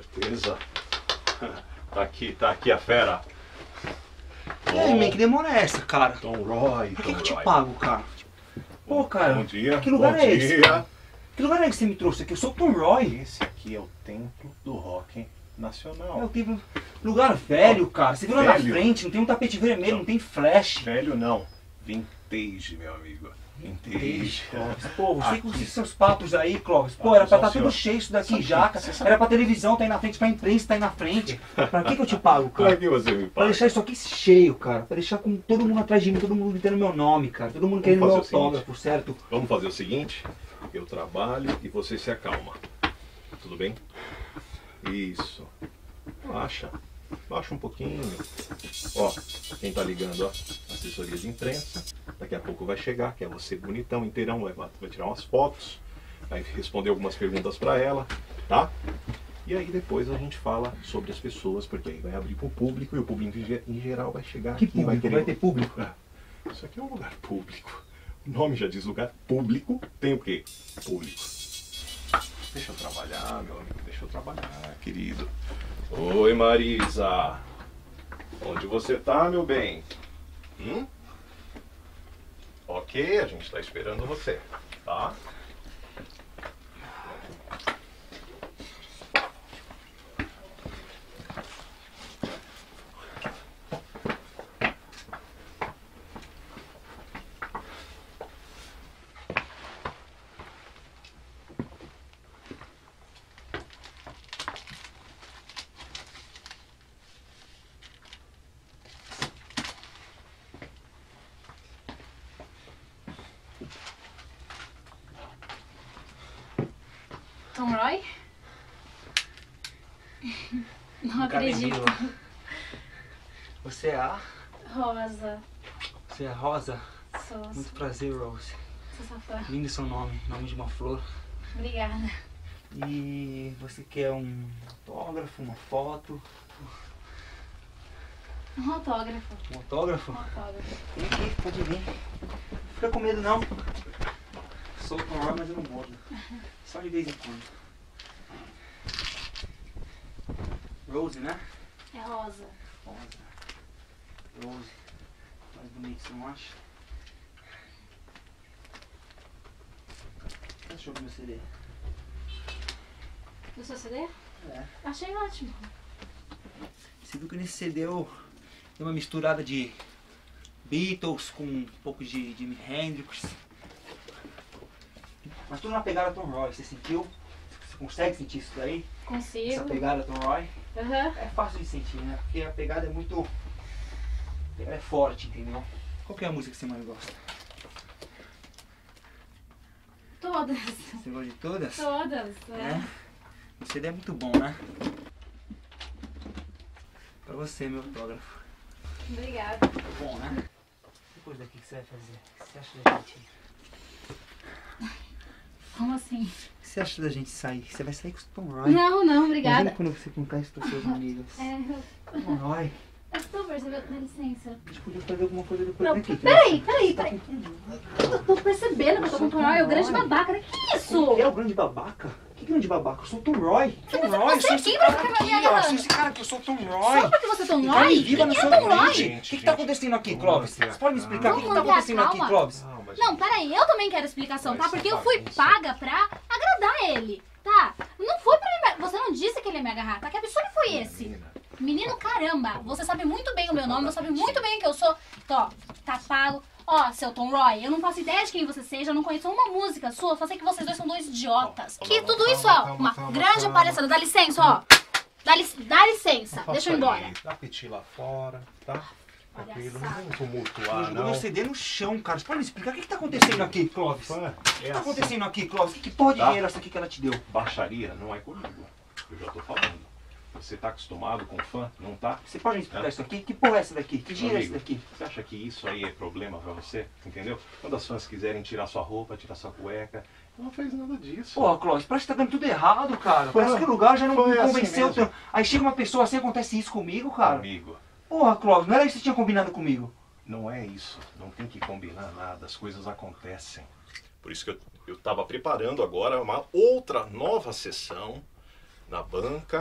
Beleza. Tá aqui a fera. E aí, man, que demora é essa, cara? Tom Roy. Pra que eu te pago, cara? Pô, cara, Bom dia. que lugar bom é esse? dia. Que lugar é esse que você me trouxe aqui? Eu sou o Tom Roy. Esse aqui é o templo do rock nacional. Eu tive lugar velho, cara. Você viu lá na Velho? frente, não tem um tapete vermelho, não tem flash. Velho não. Vintage, meu amigo. Vintage. Clóvis. Pô, você com Aqui. esses seus papos aí, Clóvis. Pô, era pra estar senhor. tudo cheio isso daqui Sabe já, que- cara. você sabe- Era pra televisão tá aí na frente, pra imprensa tá aí na frente. Pra que eu te pago, Como é cara? que você me Pra paga? deixar isso aqui cheio, cara. Pra deixar com todo mundo atrás de mim, todo mundo gritando meu nome, cara. Todo mundo querendo meu fazer o seguinte. autógrafo, certo? Vamos fazer o seguinte, eu trabalho e você se acalma. Tudo bem? Isso. Baixa. Baixa um pouquinho. Ó, quem tá ligando, ó, assessoria de imprensa. Daqui a pouco vai chegar, que é você bonitão, inteirão, vai tirar umas fotos, vai responder algumas perguntas pra ela, tá? E aí depois a gente fala sobre as pessoas, porque aí vai abrir pro público e o público em geral vai chegar Que aqui e público? Vai ter público? Isso aqui é um lugar público. O nome já diz lugar público, tem o quê? Público. Deixa eu trabalhar, meu amigo, deixa eu trabalhar, querido. Oi, Marisa. Onde você tá, meu bem? Ok, a gente tá esperando você, tá? Tom Roy? Não acredito. Você é a? Rosa. Você é a Rosa? Sou Muito prazer, Rose. sua fã. Lindo seu nome, nome de uma flor. Obrigada. E você quer um autógrafo, uma foto? Um autógrafo. Um autógrafo? Um autógrafo. Vem aqui, pode vir. Fica com medo não. Sou o Tom Roy, mas eu não mordo. Só de vez em quando. Rose, né? É rosa. Rosa. Rose. Mais bonito, você não acha? O que achou do meu CD? Do seu CD? É. Achei ótimo. Você viu que nesse CD eu dei uma misturada de Beatles com um pouco de Jimi Hendrix. Mas tudo na pegada Tom Roy, você sentiu? Você consegue sentir isso daí? Essa Consigo. pegada Tom Roy? Aham. É fácil de sentir, né? Porque a pegada é muito... Ela é forte, entendeu? Qual que é a música que você mais gosta? Todas. Você gosta de todas? Todas. É? O CD é muito bom, né? Pra você, meu autógrafo. Obrigada. Bom, né? Depois daqui, o que você vai fazer? O que você acha da gente? Como assim? O que você acha da gente sair? Você vai sair com o Tom Roy? Não, não, Imagina obrigada. quando você contar isso para seus amigos. É, Tom Roy, eu estou percebendo, dá licença. a gente podia fazer alguma coisa depois Não, daqui. peraí. Eu tô percebendo que eu tô com o Tom Roy, é o grande babaca, né? Que isso? É o grande babaca? Que grande babaca? Eu sou o Tom Roy. Tom Roy, você sou é esse quem cara pra ficar aqui, me ó. agarrando? Sou esse cara aqui, eu sou o Tom Roy. Só porque você é Tom Carne Roy? viva no Quem seu é Tom Roy? ambiente. O que tá acontecendo aqui, Clóvis? Você pode me explicar o que tá Vamos manter a acontecendo aqui, calma? Clóvis? Não, peraí, eu também quero explicação, tá? Mas Porque eu tá fui bagunça. paga pra agradar ele, tá? Não foi pra ele me... Você não disse que ele ia me agarrar, tá? Que absurdo foi esse? Menina, Menino, caramba, você sabe muito bem o meu nome, você sabe muito bem que eu sou... Ó, tá pago. Ó, seu Tom Roy, eu não faço ideia de quem você seja, eu não conheço uma música sua, só sei que vocês dois são dois idiotas. Que tudo isso, ó, uma grande palhaçada. Dá licença, ó. Dá licença, deixa eu ir embora. Dá piti lá fora, tá? Tranquilo, não vamos tumultuar, Jogou não. meu CD no chão, cara. Você pode me explicar o que tá acontecendo aqui, Clóvis? O Fã, que tá acontecendo aqui, Clóvis? Que porra de Tá. dinheiro é essa aqui que ela te deu? Baixaria não é comigo. Eu já tô falando. Você tá acostumado com fã? Não tá? Você pode me explicar isso aqui? Que porra é essa daqui? Que dinheiro é esse Amigo, daqui? você acha que isso aí é problema pra você? Entendeu? Quando as fãs quiserem tirar sua roupa, tirar sua cueca, não fez nada disso. Porra, Clóvis, parece que tá dando tudo errado, cara. Foi. Parece que o lugar já não Foi me assim convenceu. mesmo. tanto. Aí chega uma pessoa assim, acontece isso comigo, cara. Amigo, Porra, Clóvis, não era isso que você tinha combinado comigo? não é isso. Não tem que combinar nada. As coisas acontecem. Por isso que eu tava preparando agora uma outra nova sessão na banca,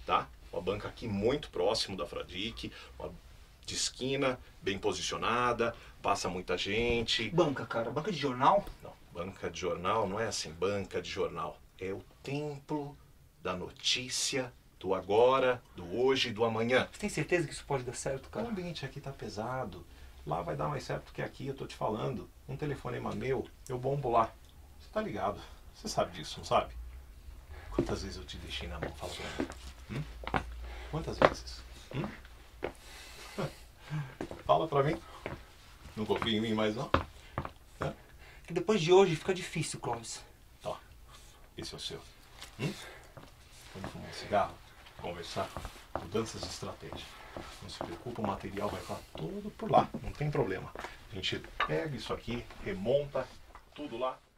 tá? Uma banca aqui muito próximo da Fradique, uma de esquina, bem posicionada, passa muita gente. Banca, cara, banca de jornal? Não, banca de jornal não é assim, banca de jornal. É o templo da notícia, do agora, do hoje e do amanhã. Você tem certeza que isso pode dar certo, O cara? ambiente aqui tá pesado. Lá vai dar mais certo que aqui, eu tô te falando. Um telefonema meu, eu bombo lá. Você tá ligado? Você sabe disso, não sabe? Quantas vezes eu te deixei na mão? Fala pra mim. Quantas vezes? Fala pra mim. Não confia em mim mais, não? Que depois de hoje fica difícil, Clóvis. Ó, esse é o seu. Vamos fumar um cigarro, conversar, mudanças de estratégia. Não se preocupa, o material vai estar todo por lá, não tem problema. A gente pega isso aqui, remonta tudo lá.